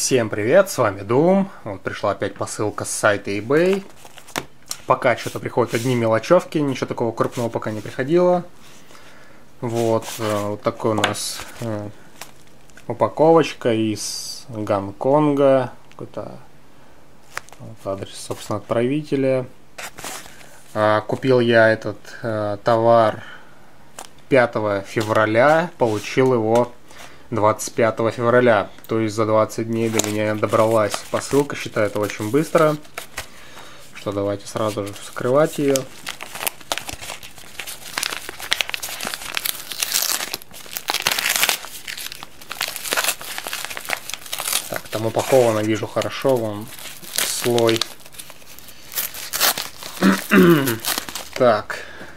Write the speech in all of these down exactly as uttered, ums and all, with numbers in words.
Всем привет, с вами Doom. Вот пришла опять посылка с сайта eBay. Пока что-то приходят одни мелочевки, ничего такого крупного пока не приходило. Вот, вот такой у нас э, упаковочка из Гонконга. Какой-то вот адрес, собственно, отправителя. А, купил я этот э, товар пятого февраля, получил его двадцать пятого февраля, то есть за двадцать дней до меня добралась посылка. Считаю, это очень быстро. Что, давайте сразу же вскрывать ее. Так, там упаковано, вижу, хорошо, вон слой. Так.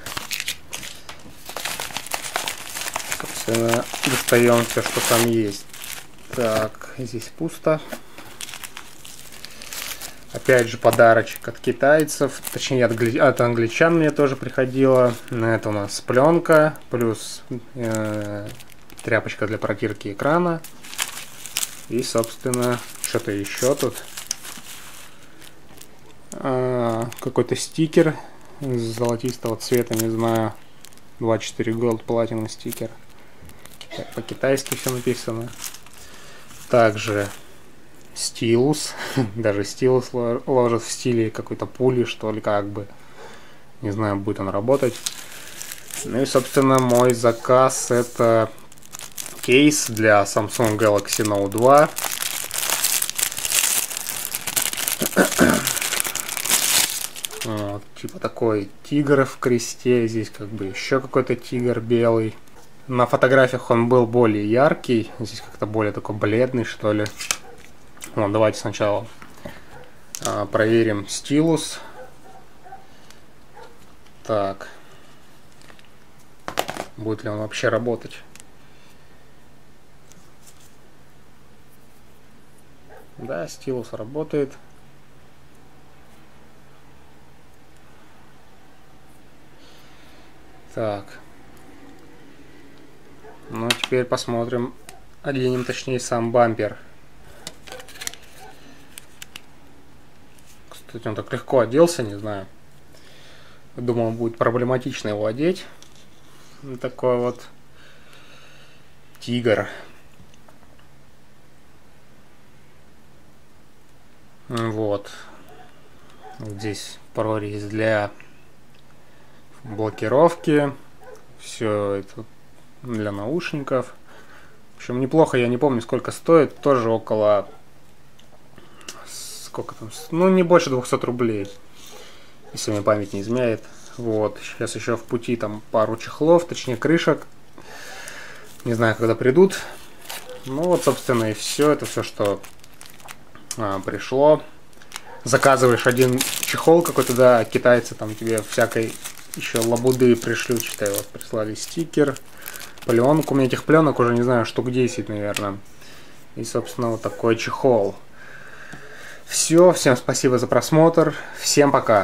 Собственно, достаем все, что там есть. Так, здесь пусто. Опять же подарочек от китайцев, точнее от, от англичан мне тоже приходило. Это у нас пленка, плюс э, тряпочка для протирки экрана. И, собственно, что-то еще тут. А, какой-то стикер золотистого цвета, не знаю. двадцать четыре Gold Platinum стикер. По-китайски все написано. Также стилус. Даже стилус ложат в стиле какой-то пули, что ли, как бы. Не знаю, будет он работать. Ну и, собственно, мой заказ — это кейс для Samsung Galaxy Note два. Вот, типа такой тигр в кресте. Здесь как бы еще какой-то тигр белый. На фотографиях он был более яркий. Здесь как-то более такой бледный, что ли. Вот, давайте сначала а, проверим стилус. Так. Будет ли он вообще работать? Да, стилус работает. Так. Ну, теперь посмотрим, оденем, точнее, сам бампер. Кстати, он так легко оделся, не знаю. Думал, будет проблематично его одеть. Такой вот тигр. Вот. Здесь прорезь для блокировки. Все это для наушников. В общем, неплохо, я не помню, сколько стоит. Тоже около... Сколько там? Ну, не больше двухсот рублей. Если мне память не изменяет. Вот. Сейчас еще в пути там пару чехлов, точнее крышек. Не знаю, когда придут. Ну вот, собственно, и все. Это все, что а, пришло. Заказываешь один чехол какой-то, да, китайцы там тебе всякой еще лабуды пришлют, считай. Вот прислали стикер, пленку. У меня этих пленок уже, не знаю, штук десять, наверное. И, собственно, вот такой чехол. Все, всем спасибо за просмотр. Всем пока.